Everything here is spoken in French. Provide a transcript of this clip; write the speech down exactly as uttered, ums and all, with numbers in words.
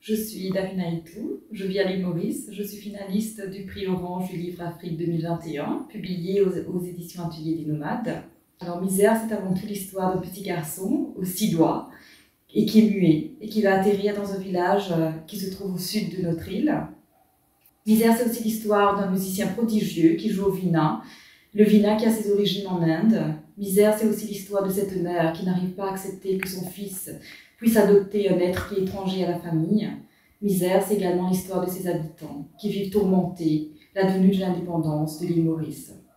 Je suis Darina Itou, je vis à l'île Maurice, je suis finaliste du prix Orange du livre Afrique deux mille vingt et un, publié aux, aux éditions Atelier des Nomades. Alors Misère, c'est avant tout l'histoire d'un petit garçon aux six doigts et qui est muet et qui va atterrir dans un village qui se trouve au sud de notre île. Misère, c'est aussi l'histoire d'un musicien prodigieux qui joue au vina, le vina qui a ses origines en Inde. Misère, c'est aussi l'histoire de cette mère qui n'arrive pas à accepter que son fils puisse adopter un être qui est étranger à la famille. Misère, c'est également l'histoire de ses habitants qui vivent tourmentés la venue de l'indépendance de l'île Maurice.